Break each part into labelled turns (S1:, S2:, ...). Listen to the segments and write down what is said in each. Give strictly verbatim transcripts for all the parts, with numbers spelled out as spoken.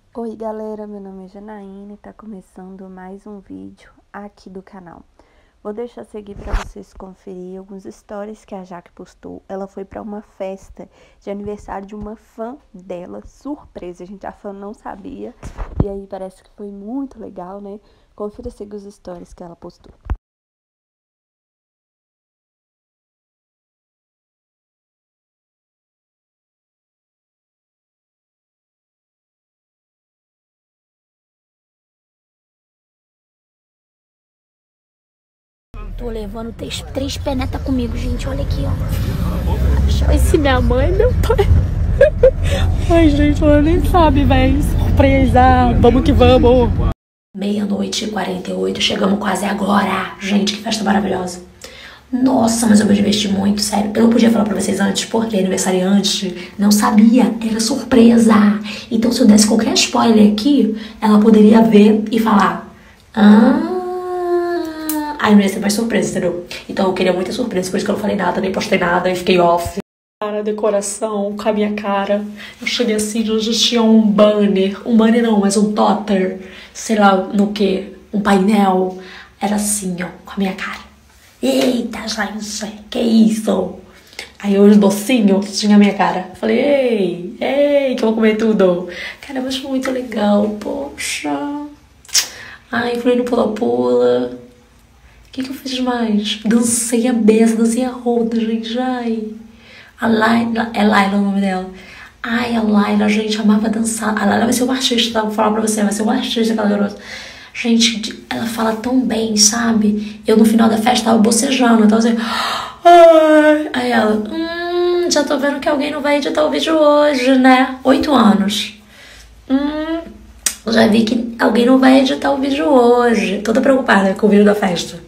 S1: Oi galera, meu nome é Janaína e tá começando mais um vídeo aqui do canal. Vou deixar seguir para vocês conferir alguns stories que a Jaque postou. Ela foi para uma festa de aniversário de uma fã dela, surpresa, gente, a fã não sabia. E aí parece que foi muito legal, né? Confira seguir os stories que ela postou.
S2: Tô levando três, três penetas comigo, gente. Olha aqui, ó. Esse minha mãe e meu pai. Ai, gente, ela nem sabe, velho. Surpresa. Vamos que vamos. Meia-noite e quarenta e oito. Chegamos quase agora. Gente, que festa maravilhosa. Nossa, mas eu me diverti muito, sério. Eu não podia falar pra vocês antes, porque aniversariante não sabia. Era surpresa. Então, se eu desse qualquer spoiler aqui, ela poderia ver e falar... Ah... Aí não ia ser mais surpresa, entendeu? Então eu queria muita surpresa, por isso que eu não falei nada, nem postei nada, e fiquei off. Cara, decoração com a minha cara. Eu cheguei assim, já tinha um banner. Um banner não, mas um totter. Sei lá no que. Um painel. Era assim, ó, com a minha cara. Eita, gente, que isso? Aí os docinhos tinha a minha cara. Falei, ei, ei, que eu vou comer tudo. Cara, mas foi muito legal, poxa. Ai, fui no pula-pula. O que, que eu fiz mais? Dancei a beça, dancei a roda, gente. Ai. A Laila, é Laila o nome dela. Ai, a Laila, gente, amava dançar. A Laila vai ser uma artista, tá? Vou falar pra você, vai ser uma artista aquela garota. Gente, ela fala tão bem, sabe? Eu no final da festa tava bocejando, eu tava assim. Ai. Aí ela, hum, já tô vendo que alguém não vai editar o vídeo hoje, né? Oito anos. Hum, já vi que alguém não vai editar o vídeo hoje. Toda preocupada com o vídeo da festa.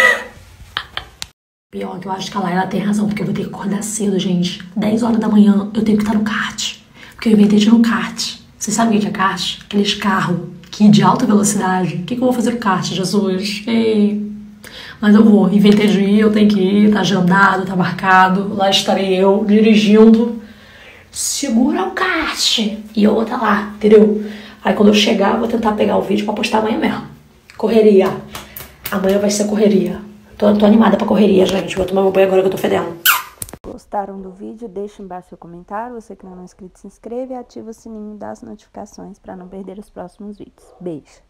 S2: Pior que eu acho que a Laila tem razão, porque eu vou ter que acordar cedo, gente. dez horas da manhã eu tenho que estar no kart. Porque eu inventei de ir no kart. Vocês sabem o que é kart? Aqueles carros que de alta velocidade. O que, que eu vou fazer no kart, Jesus? Ei. Mas eu vou. Inventei de ir, eu tenho que ir. Tá agendado, tá marcado. Lá estarei eu dirigindo. Segura o kart. E eu vou estar lá, entendeu? Aí quando eu chegar, eu vou tentar pegar o vídeo pra postar amanhã mesmo. Correria. Amanhã vai ser correria. Tô, tô animada pra correria, gente. Vou tomar meu banho agora que eu tô fedendo.
S1: Gostaram do vídeo? Deixe embaixo seu comentário. Você que não é inscrito, se inscreva e ativa o sininho das notificações para não perder os próximos vídeos. Beijo!